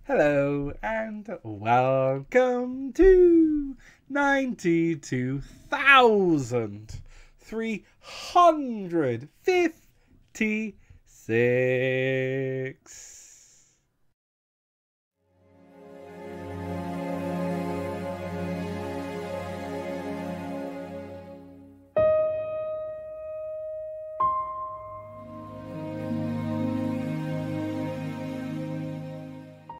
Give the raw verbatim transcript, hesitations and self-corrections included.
Hello and welcome to ninety-two thousand three hundred fifty-six.